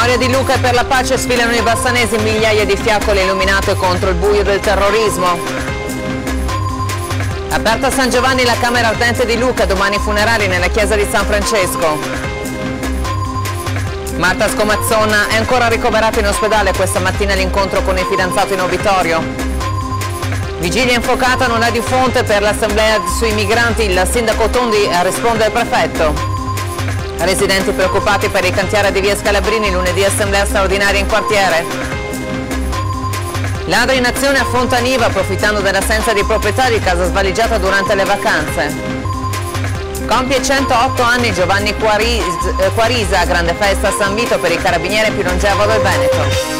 vittoria di Luca e per la pace sfilano i bassanesi, migliaia di fiaccole illuminate contro il buio del terrorismo. Aperta a San Giovanni la Camera Ardente di Luca, domani funerali nella chiesa di San Francesco. Marta Scomazzona è ancora ricoverata in ospedale, questa mattina l'incontro con il fidanzato in obitorio. Vigilia infuocata non è di fonte per l'assemblea sui migranti, il sindaco Tondi risponde al prefetto. Residenti preoccupati per i cantieri di via Scalabrini, lunedì assemblea straordinaria in quartiere. Ladri in azione a Fontaniva, approfittando dell'assenza di proprietà di casa svaligiata durante le vacanze. Compie 108 anni Giovanni Quarisa, grande festa a San Vito per il carabiniere più longevo del Veneto.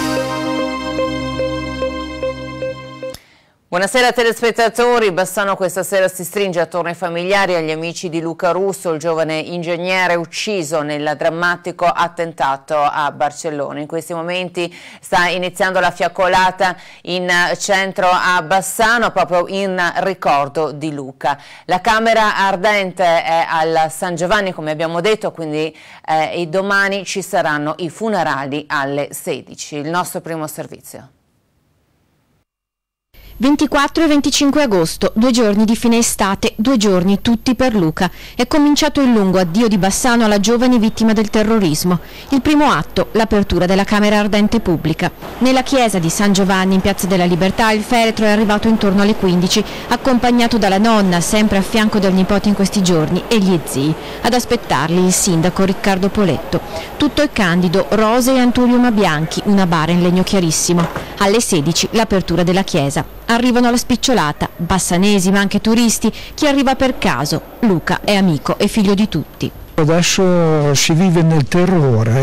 Buonasera telespettatori, Bassano questa sera si stringe attorno ai familiari e agli amici di Luca Russo, il giovane ingegnere ucciso nel drammatico attentato a Barcellona. In questi momenti sta iniziando la fiaccolata in centro a Bassano, proprio in ricordo di Luca. La Camera Ardente è al San Giovanni, come abbiamo detto, quindi domani ci saranno i funerali alle 16. Il nostro primo servizio. 24 e 25 agosto, 2 giorni di fine estate, 2 giorni tutti per Luca. È cominciato il lungo addio di Bassano alla giovane vittima del terrorismo. Il primo atto, l'apertura della Camera Ardente pubblica. Nella chiesa di San Giovanni in Piazza della Libertà il feretro è arrivato intorno alle 15, accompagnato dalla nonna, sempre a fianco del nipote in questi giorni, e gli zii. Ad aspettarli il sindaco Riccardo Poletto. Tutto è candido, rose e anturium bianchi, una bara in legno chiarissimo. Alle 16 l'apertura della chiesa. Arrivano alla spicciolata, bassanesi ma anche turisti, chi arriva per caso. Luca è amico e figlio di tutti. Adesso si vive nel terrore,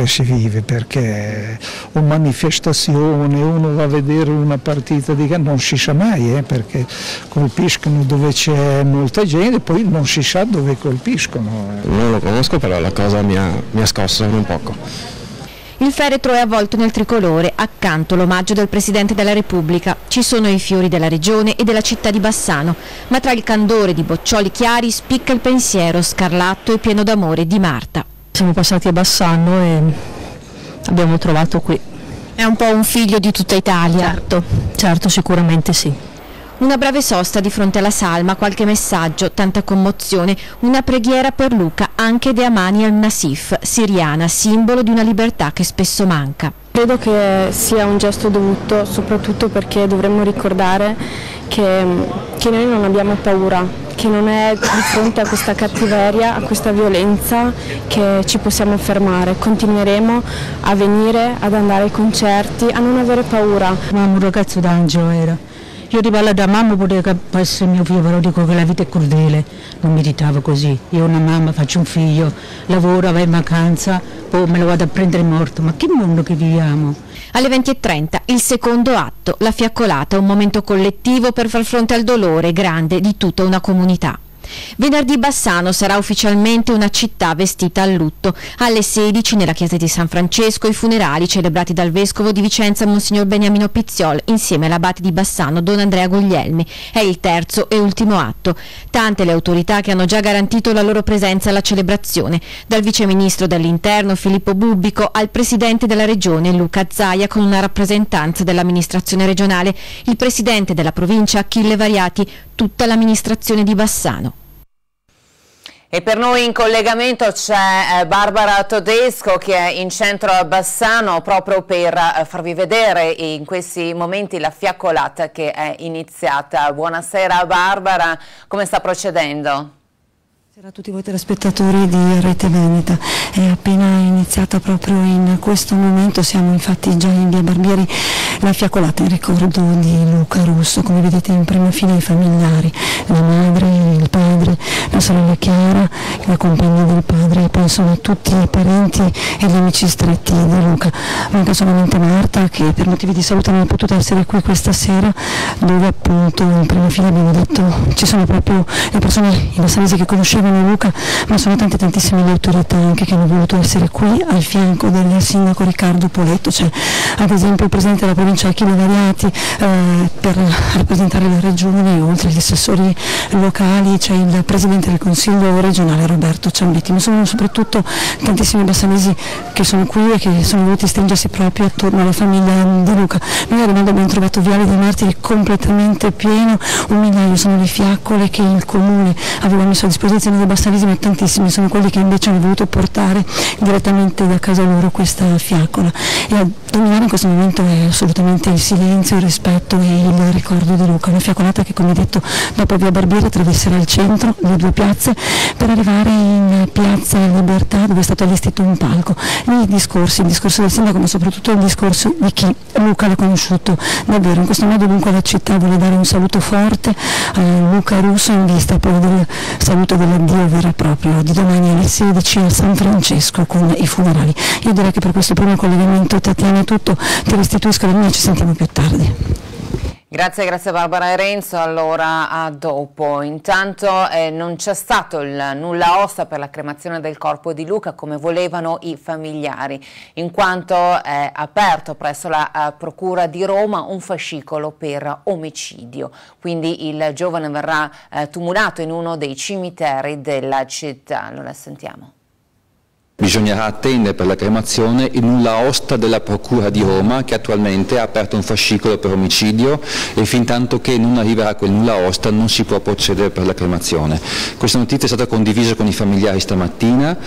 perché o manifestazione, uno va a vedere una partita di calcio, non si sa mai, perché colpiscono dove c'è molta gente, poi non si sa dove colpiscono. Non lo conosco, però la cosa mi ha scosso un poco. Il feretro è avvolto nel tricolore, accanto l'omaggio del Presidente della Repubblica. Ci sono i fiori della regione e della città di Bassano, ma tra il candore di boccioli chiari spicca il pensiero scarlatto e pieno d'amore di Marta. Siamo passati a Bassano e abbiamo trovato qui. È un po' un figlio di tutta Italia. Certo, sicuramente sì. Una breve sosta di fronte alla salma, qualche messaggio, tanta commozione, una preghiera per Luca, anche de Amani al-Nasif, siriana, simbolo di una libertà che spesso manca. Credo che sia un gesto dovuto, soprattutto perché dovremmo ricordare che noi non abbiamo paura, che non è di fronte a questa cattiveria, a questa violenza che ci possiamo fermare. Continueremo a venire, ad andare ai concerti, a non avere paura. Mamma, un ragazzo d'angelo era. Io ti parlo da mamma, poteva essere mio figlio, però dico che la vita è crudele, non meritavo così. Io ho una mamma, faccio un figlio, lavoro, vai in vacanza, poi me lo vado a prendere morto. Ma che mondo che viviamo? Alle 20:30 il secondo atto, la fiaccolata, un momento collettivo per far fronte al dolore grande di tutta una comunità. Venerdì Bassano sarà ufficialmente una città vestita al lutto. Alle 16 nella chiesa di San Francesco i funerali celebrati dal vescovo di Vicenza Monsignor Beniamino Pizziol insieme all'abate di Bassano Don Andrea Guglielmi. È il terzo e ultimo atto. Tante le autorità che hanno già garantito la loro presenza alla celebrazione, dal viceministro dell'Interno Filippo Bubbico al presidente della regione Luca Zaia con una rappresentanza dell'amministrazione regionale, il presidente della provincia Achille Variati, tutta l'amministrazione di Bassano. E per noi in collegamento c'è Barbara Todesco che è in centro a Bassano proprio per farvi vedere in questi momenti la fiaccolata che è iniziata. Buonasera Barbara, come sta procedendo? Buonasera a tutti voi telespettatori di Rete Veneta, è appena iniziata proprio in questo momento, siamo infatti già in via Barbieri, la fiaccolata in ricordo di Luca Russo, come vedete in prima fila i familiari, la madre, il padre, la sorella Chiara, la compagna del padre e poi insomma tutti i parenti e gli amici stretti di Luca. Manca solamente Marta che per motivi di salute non è potuta essere qui questa sera, dove appunto in prima fila abbiamo detto ci sono proprio le persone, i bassanesi che conoscevano Luca, ma sono tantissime le autorità anche che hanno voluto essere qui al fianco del sindaco Riccardo Poletto. C'è ad esempio il presidente della provincia Achille Variati per rappresentare la regione, oltre agli assessori locali c'è il presidente del consiglio regionale Roberto Ciambetti, ma sono soprattutto tantissimi bassanesi che sono qui e che sono venuti a stringersi proprio attorno alla famiglia di Luca. Noi arrivando abbiamo trovato Viale dei Martiri completamente pieno, 1 migliaio sono le fiaccole che il comune aveva messo a disposizione dei bassanesi, ma tantissimi sono quelli che invece hanno voluto portare direttamente da casa loro questa fiaccola, e a dominare in questo momento è assolutamente il silenzio, il rispetto e il ricordo di Luca. Una fiaccolata che, come detto, dopo via Barbieri attraverserà il centro, le 2 piazze, per arrivare in piazza Libertà, dove è stato allestito un palco. Lì il discorso del sindaco, ma soprattutto il discorso di chi Luca l'ha conosciuto davvero. In questo modo dunque la città vuole dare un saluto forte a Luca Russo, in vista poi del saluto dell'addio vero e proprio di domani alle 16 a San Francesco con i funerali. Io direi che per questo primo collegamento, Tatiana, è tutto, ti restituisco la linea, ci sentiamo più tardi. Grazie Barbara e Renzo, allora a dopo. Intanto non c'è stato il nulla osta per la cremazione del corpo di Luca come volevano i familiari, in quanto è aperto presso la Procura di Roma un fascicolo per omicidio, quindi il giovane verrà tumulato in uno dei cimiteri della città. Allora sentiamo. Bisognerà attendere per la cremazione il nulla osta della Procura di Roma, che attualmente ha aperto un fascicolo per omicidio, e fin tanto che non arriverà quel nulla osta non si può procedere per la cremazione. Questa notizia è stata condivisa con i familiari stamattina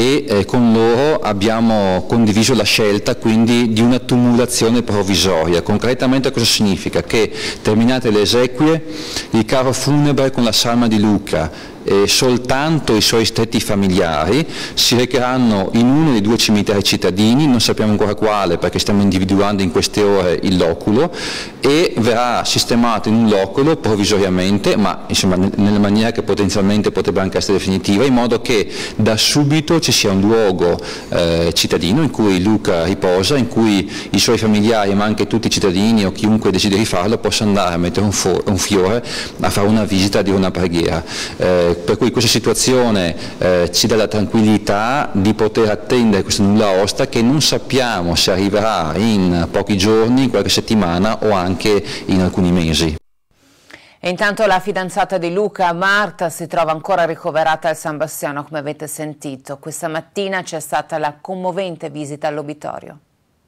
e con loro abbiamo condiviso la scelta quindi di una tumulazione provvisoria. Concretamente cosa significa? Che terminate le esequie, il carro funebre con la salma di Luca e soltanto i suoi stretti familiari si recheranno in uno dei 2 cimiteri cittadini, non sappiamo ancora quale perché stiamo individuando in queste ore il loculo, e verrà sistemato in un loculo provvisoriamente, ma insomma nella maniera che potenzialmente potrebbe anche essere definitiva, in modo che da subito ci sia un luogo cittadino in cui Luca riposa, in cui i suoi familiari, ma anche tutti i cittadini o chiunque desideri farlo, possa andare a mettere un fiore, a fare una visita, a dire una preghiera. Per cui questa situazione ci dà la tranquillità di poter attendere questo nulla osta, che non sappiamo se arriverà in pochi giorni, in qualche settimana o anche in alcuni mesi. E intanto la fidanzata di Luca, Marta, si trova ancora ricoverata al San Bassiano, come avete sentito. Questa mattina c'è stata la commovente visita all'obitorio.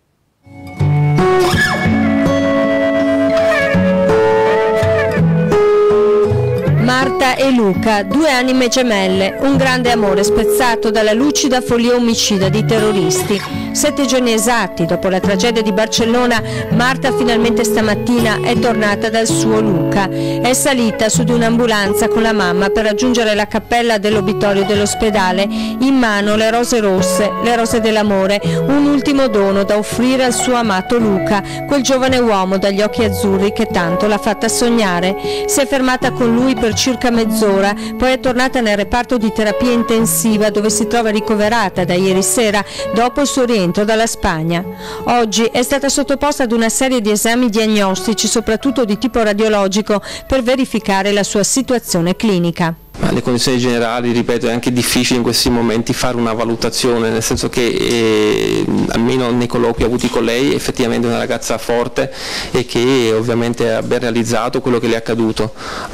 Marta e Luca, 2 anime gemelle, un grande amore spezzato dalla lucida follia omicida di terroristi. 7 giorni esatti dopo la tragedia di Barcellona, Marta finalmente stamattina è tornata dal suo Luca. È salita su di un'ambulanza con la mamma per raggiungere la cappella dell'obitorio dell'ospedale, in mano le rose rosse, le rose dell'amore, un ultimo dono da offrire al suo amato Luca, quel giovane uomo dagli occhi azzurri che tanto l'ha fatta sognare. Si è fermata con lui per circa mezz'ora, poi è tornata nel reparto di terapia intensiva dove si trova ricoverata da ieri sera dopo il suo rientro dalla Spagna. Oggi è stata sottoposta ad una serie di esami diagnostici, soprattutto di tipo radiologico, per verificare la sua situazione clinica. Le condizioni generali, ripeto, è anche difficile in questi momenti fare una valutazione, nel senso che almeno nei colloqui avuti con lei effettivamente è una ragazza forte e che ovviamente ha ben realizzato quello che le è accaduto.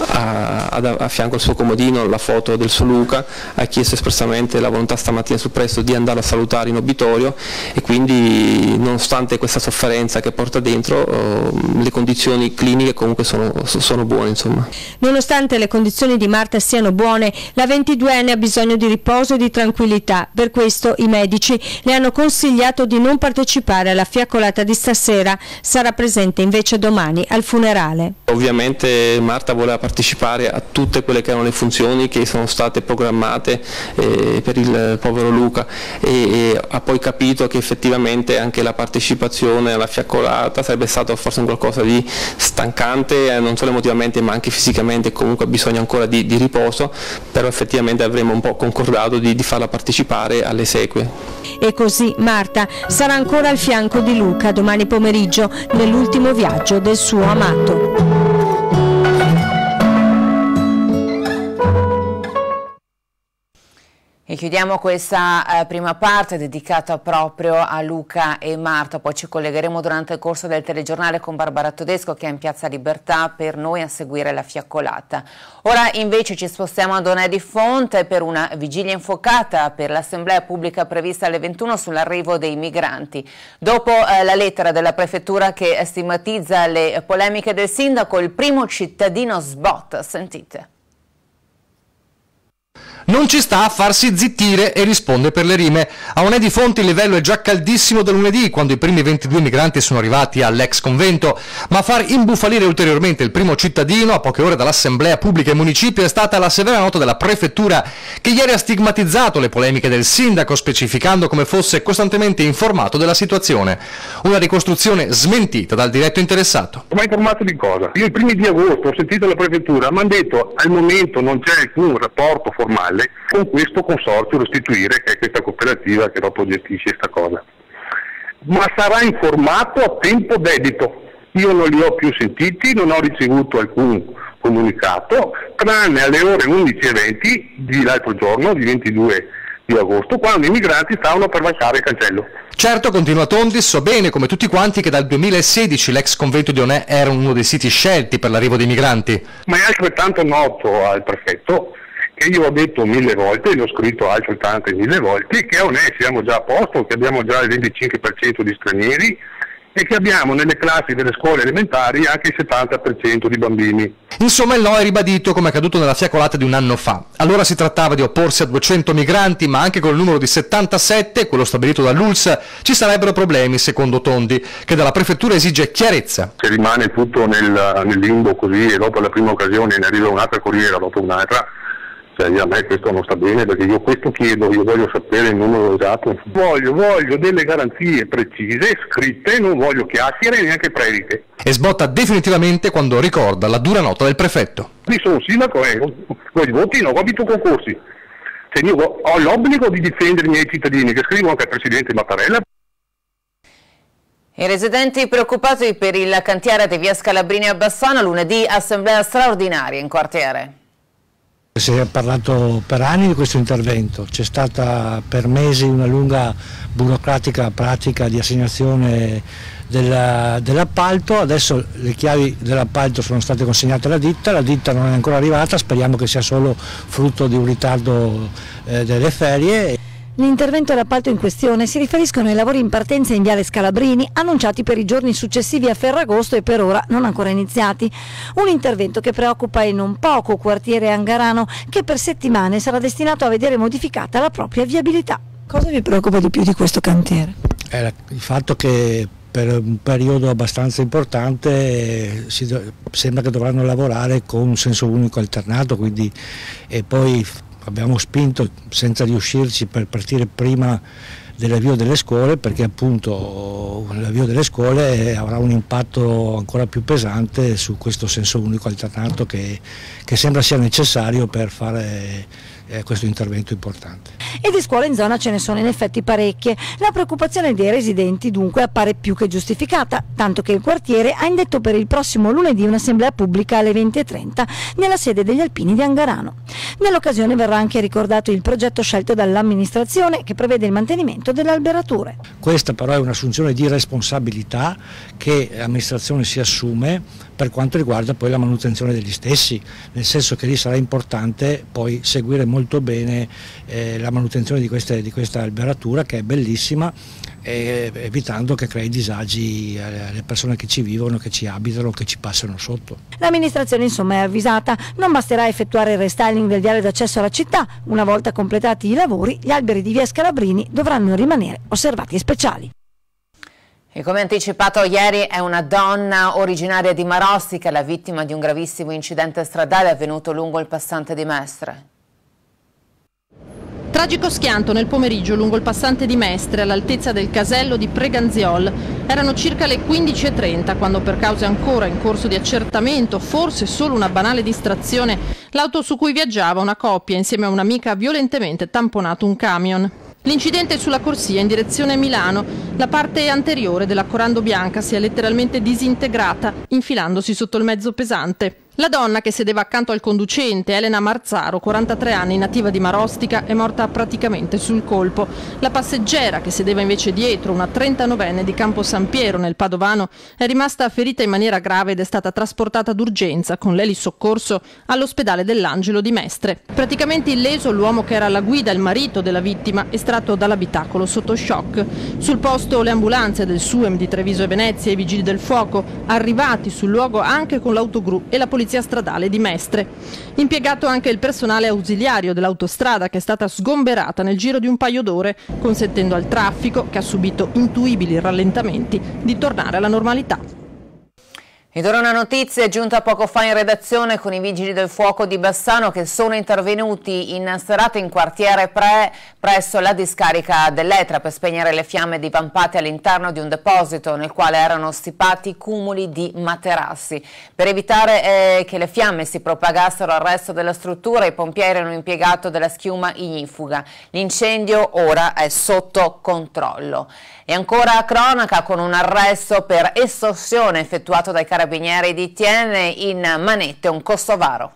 A fianco al suo comodino la foto del suo Luca, ha chiesto espressamente la volontà stamattina sul presto di andare a salutare in obitorio, e quindi nonostante questa sofferenza che porta dentro, le condizioni cliniche comunque sono buone, insomma. Nonostante le condizioni di Marta siano buone, la 22enne ha bisogno di riposo e di tranquillità. Per questo i medici le hanno consigliato di non partecipare alla fiaccolata di stasera, sarà presente invece domani al funerale. Ovviamente Marta voleva partecipare a tutte quelle che erano le funzioni che sono state programmate per il povero Luca, e ha poi capito che effettivamente anche la partecipazione alla fiaccolata sarebbe stato forse un qualcosa di stancante, non solo emotivamente ma anche fisicamente, comunque ha bisogno ancora di riposo, però effettivamente avremmo un po' concordato di farla partecipare alle esequie. E così Marta sarà ancora al fianco di Luca domani pomeriggio nell'ultimo viaggio del suo amato. E chiudiamo questa prima parte dedicata proprio a Luca e Marta, poi ci collegheremo durante il corso del telegiornale con Barbara Todesco che è in Piazza Libertà per noi a seguire la fiaccolata. Ora invece ci spostiamo a Donè di Fonte per una vigilia infuocata per l'assemblea pubblica prevista alle 21 sull'arrivo dei migranti. Dopo la lettera della prefettura che stigmatizza le polemiche del sindaco, il primo cittadino sbot, sentite. Non ci sta a farsi zittire e risponde per le rime. A Donè di Fonte il livello è già caldissimo da lunedì, quando i primi 22 migranti sono arrivati all'ex convento, ma a far imbufalire ulteriormente il primo cittadino a poche ore dall'assemblea pubblica e municipio è stata la severa nota della prefettura, che ieri ha stigmatizzato le polemiche del sindaco, specificando come fosse costantemente informato della situazione. Una ricostruzione smentita dal diretto interessato. Ma informato di cosa? Io i primi di agosto ho sentito la prefettura, mi hanno detto al momento non c'è alcun rapporto formale con questo consorzio Restituire, che è questa cooperativa che dopo gestisce questa cosa, ma sarà informato a tempo debito. Io non li ho più sentiti, non ho ricevuto alcun comunicato, tranne alle ore 11:20 l'altro giorno, di 22 di agosto, quando i migranti stavano per varcare il cancello. Certo, continua Tondi, so bene come tutti quanti che dal 2016 l'ex convento di Donè era uno dei siti scelti per l'arrivo dei migranti. Ma è altrettanto noto al prefetto che io ho detto 1000 volte, l'ho scritto altrettante 1000 volte, che a Donè siamo già a posto, che abbiamo già il 25% di stranieri e che abbiamo nelle classi delle scuole elementari anche il 70% di bambini. Insomma il no è ribadito come accaduto nella fiaccolata di un anno fa. Allora si trattava di opporsi a 200 migranti, ma anche con il numero di 77, quello stabilito dall'ULSS, ci sarebbero problemi, secondo Tondi, che dalla prefettura esige chiarezza. Se rimane tutto nel limbo così e dopo la prima occasione ne arriva un'altra corriera, dopo un'altra, a me questo non sta bene, perché io questo chiedo, io voglio sapere il numero esatto, voglio delle garanzie precise, scritte, non voglio chiacchiere e neanche prediche. E sbotta definitivamente quando ricorda la dura nota del prefetto. Io sono un sindaco e con i voti non ho vinto concorsi, cioè io ho l'obbligo di difendere i miei cittadini, che scrivo anche al Presidente Mattarella. I residenti preoccupati per il cantiere di via Scalabrini a Bassano, lunedì assemblea straordinaria in quartiere. Si è parlato per anni di questo intervento, c'è stata per mesi una lunga burocratica pratica di assegnazione dell'appalto, adesso le chiavi dell'appalto sono state consegnate alla ditta, la ditta non è ancora arrivata, speriamo che sia solo frutto di un ritardo delle ferie. L'intervento e l'appalto in questione si riferiscono ai lavori in partenza in viale Scalabrini, annunciati per i giorni successivi a Ferragosto e per ora non ancora iniziati. Un intervento che preoccupa e non poco quartiere Angarano, che per settimane sarà destinato a vedere modificata la propria viabilità. Cosa vi preoccupa di più di questo cantiere? Il fatto che per un periodo abbastanza importante sembra che dovranno lavorare con un senso unico alternato, quindi, e poi abbiamo spinto senza riuscirci per partire prima dell'avvio delle scuole, perché appunto l'avvio delle scuole avrà un impatto ancora più pesante su questo senso unico alternato che sembra sia necessario per fare questo intervento importante. E di scuole in zona ce ne sono in effetti parecchie. La preoccupazione dei residenti dunque appare più che giustificata, tanto che il quartiere ha indetto per il prossimo lunedì un'assemblea pubblica alle 20:30 nella sede degli Alpini di Angarano. Nell'occasione verrà anche ricordato il progetto scelto dall'amministrazione che prevede il mantenimento delle alberature. Questa però è un'assunzione di responsabilità che l'amministrazione si assume per quanto riguarda poi la manutenzione degli stessi, nel senso che lì sarà importante poi seguire molto bene la manutenzione di questa alberatura, che è bellissima, evitando che crei disagi alle persone che ci vivono, che ci abitano, che ci passano sotto. L'amministrazione insomma è avvisata, non basterà effettuare il restyling del viale d'accesso alla città, una volta completati i lavori gli alberi di via Scalabrini dovranno rimanere osservati e speciali. E come anticipato ieri è una donna originaria di Marostica la vittima di un gravissimo incidente stradale avvenuto lungo il passante di Mestre. Tragico schianto nel pomeriggio lungo il passante di Mestre all'altezza del casello di Preganziol. Erano circa le 15:30 quando, per cause ancora in corso di accertamento, forse solo una banale distrazione, l'auto su cui viaggiava una coppia insieme a un'amica ha violentemente tamponato un camion. L'incidente è sulla corsia in direzione Milano. La parte anteriore della Corando Bianca si è letteralmente disintegrata, infilandosi sotto il mezzo pesante. La donna che sedeva accanto al conducente, Elena Marzaro, 43 anni, nativa di Marostica, è morta praticamente sul colpo. La passeggera che sedeva invece dietro, una 39enne di Campo San Piero nel Padovano, è rimasta ferita in maniera grave ed è stata trasportata d'urgenza con l'elisoccorso all'ospedale dell'Angelo di Mestre. Praticamente illeso l'uomo che era alla guida, il marito della vittima, estratto dall'abitacolo sotto shock. Sul posto le ambulanze del SUEM di Treviso e Venezia e i vigili del fuoco, arrivati sul luogo anche con l'autogru e la polizia stradale di Mestre. Impiegato anche il personale ausiliario dell'autostrada che è stata sgomberata nel giro di un paio d'ore, consentendo al traffico, che ha subito intuibili rallentamenti, di tornare alla normalità. Ed ora una notizia giunta poco fa in redazione con i vigili del fuoco di Bassano che sono intervenuti in serata in quartiere presso la discarica dell'Etra per spegnere le fiamme divampate all'interno di un deposito nel quale erano stipati cumuli di materassi. Per evitare che le fiamme si propagassero al resto della struttura, i pompieri hanno impiegato della schiuma ignifuga. L'incendio ora è sotto controllo. E ancora cronaca con un arresto per estorsione effettuato dai carabinieri di Tiene in manette un kosovaro.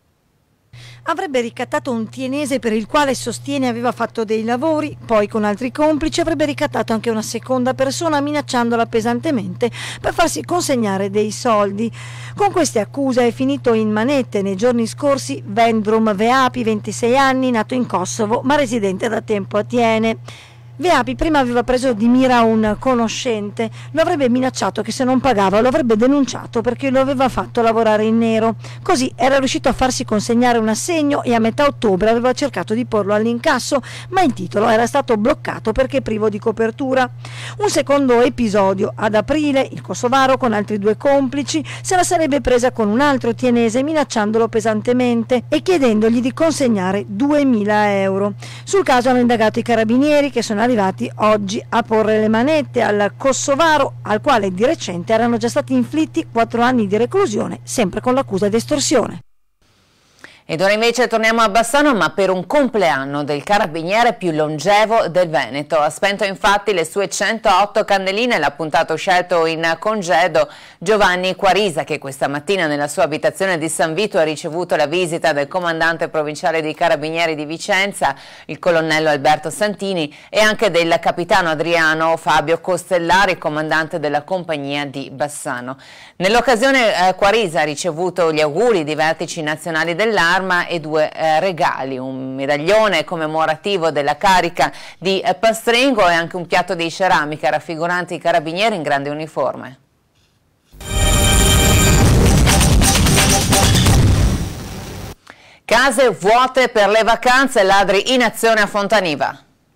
Avrebbe ricattato un tienese per il quale sostiene aveva fatto dei lavori, poi con altri complici avrebbe ricattato anche una seconda persona minacciandola pesantemente per farsi consegnare dei soldi. Con queste accuse è finito in manette nei giorni scorsi Vendrum Veapi, 26 anni, nato in Kosovo ma residente da tempo a Tiene. Veapi prima aveva preso di mira un conoscente, lo avrebbe minacciato che se non pagava lo avrebbe denunciato perché lo aveva fatto lavorare in nero. Così era riuscito a farsi consegnare un assegno e a metà ottobre aveva cercato di porlo all'incasso, ma il titolo era stato bloccato perché privo di copertura. Un secondo episodio, ad aprile il kosovaro con altri 2 complici se la sarebbe presa con un altro tienese minacciandolo pesantemente e chiedendogli di consegnare 2000 euro. Sul caso hanno indagato i carabinieri che sono arrivati oggi a porre le manette al kosovaro, al quale di recente erano già stati inflitti 4 anni di reclusione, sempre con l'accusa di estorsione. Ed ora invece torniamo a Bassano, ma per un compleanno del carabiniere più longevo del Veneto. Ha spento infatti le sue 108 candeline l'appuntato scelto in congedo Giovanni Quarisa, che questa mattina nella sua abitazione di San Vito ha ricevuto la visita del comandante provinciale dei carabinieri di Vicenza, il colonnello Alberto Santini, e anche del capitano Adriano Fabio Costellari, comandante della compagnia di Bassano. Nell'occasione Quarisa ha ricevuto gli auguri di vertici nazionali dell'Arma e 2 regali, un medaglione commemorativo della carica di Pastrengo e anche un piatto di ceramica raffigurante i carabinieri in grande uniforme. Case vuote per le vacanze, ladri in azione a Fontaniva.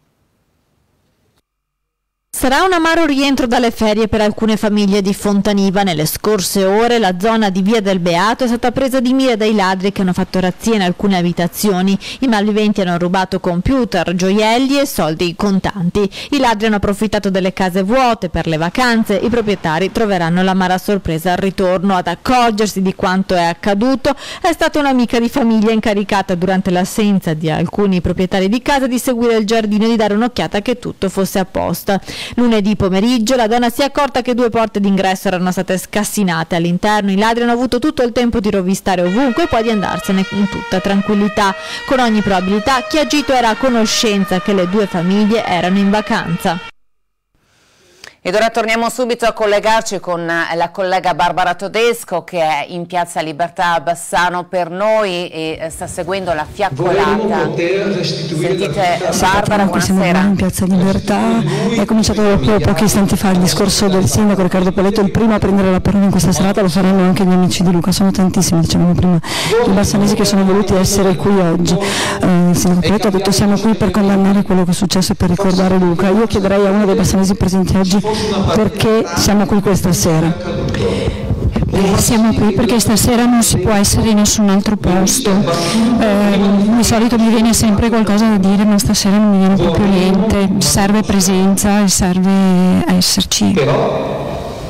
Sarà un amaro rientro dalle ferie per alcune famiglie di Fontaniva. Nelle scorse ore la zona di Via del Beato è stata presa di mira dai ladri che hanno fatto razzia in alcune abitazioni. I malviventi hanno rubato computer, gioielli e soldi contanti. I ladri hanno approfittato delle case vuote per le vacanze. I proprietari troveranno l'amara sorpresa al ritorno. Ad accorgersi di quanto è accaduto è stata un'amica di famiglia incaricata durante l'assenza di alcuni proprietari di casa di seguire il giardino e di dare un'occhiata che tutto fosse a posto. Lunedì pomeriggio la donna si è accorta che 2 porte d'ingresso erano state scassinate all'interno. I ladri hanno avuto tutto il tempo di rovistare ovunque e poi di andarsene in tutta tranquillità. Con ogni probabilità chi ha agito era a conoscenza che le 2 famiglie erano in vacanza. Ed ora torniamo subito a collegarci con la collega Barbara Todesco che è in Piazza Libertà a Bassano per noi e sta seguendo la fiaccolata. Sentite Barbara, buonasera. Siamo in Piazza Libertà, è cominciato proprio pochi istanti fa il discorso del sindaco Riccardo Poletto, il primo a prendere la parola in questa serata, lo faranno anche gli amici di Luca, sono tantissimi, dicevamo prima, i bassanesi che sono voluti essere qui oggi. Il sindaco Poletto ha detto siamo qui per condannare quello che è successo e per ricordare Luca. Io chiederei a uno dei bassanesi presenti oggi perché siamo qui questa sera. Siamo qui perché stasera non si può essere in nessun altro posto. Di solito mi viene sempre qualcosa da dire, ma stasera non mi viene proprio niente. Serve presenza e serve esserci.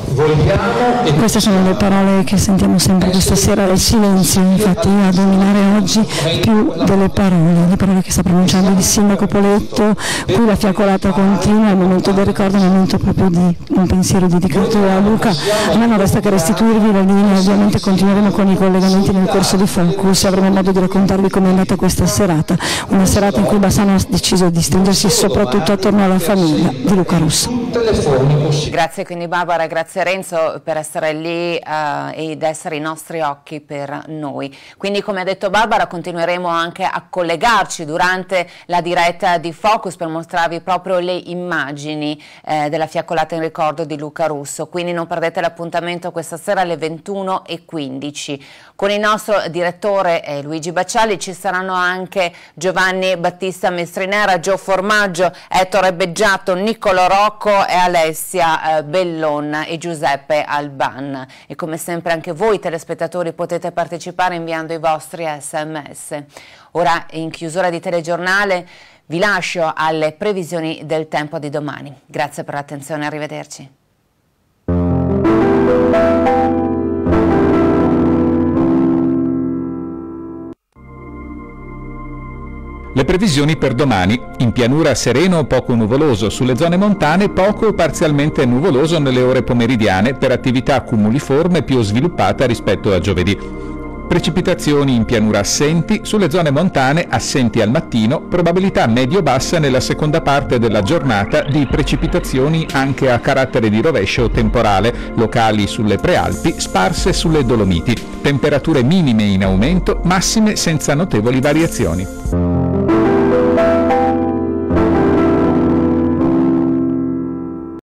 Queste sono le parole che sentiamo sempre questa sera, il silenzio infatti a dominare oggi più delle parole, le parole che sta pronunciando il sindaco Poletto, qui la fiaccolata continua, il momento del ricordo è un momento proprio di un pensiero dedicato a Luca. A me non resta che restituirvi la linea, ovviamente continueremo con i collegamenti nel corso di Focus e avremo modo di raccontarvi come è andata questa serata, una serata in cui Bassano ha deciso di stringersi soprattutto attorno alla famiglia di Luca Russo. Grazie quindi Barbara, grazie Renzo per essere lì ed essere i nostri occhi per noi. Quindi come ha detto Barbara continueremo anche a collegarci durante la diretta di Focus per mostrarvi proprio le immagini della fiaccolata in ricordo di Luca Russo, quindi non perdete l'appuntamento questa sera alle 21:15. Con il nostro direttore Luigi Bacciali ci saranno anche Giovanni Battista Mestrinera, Gio Formaggio, Ettore Beggiato, Niccolo Rocco e Alessia Bellon e Giuseppe Alban. E come sempre anche voi telespettatori potete partecipare inviando i vostri SMS. Ora in chiusura di telegiornale vi lascio alle previsioni del tempo di domani. Grazie per l'attenzione, arrivederci. Le previsioni per domani: in pianura sereno o poco nuvoloso, sulle zone montane poco o parzialmente nuvoloso nelle ore pomeridiane per attività cumuliforme più sviluppata rispetto a giovedì. Precipitazioni in pianura assenti, sulle zone montane assenti al mattino, probabilità medio-bassa nella seconda parte della giornata di precipitazioni anche a carattere di rovescio temporale, locali sulle prealpi, sparse sulle Dolomiti. Temperature minime in aumento, massime senza notevoli variazioni.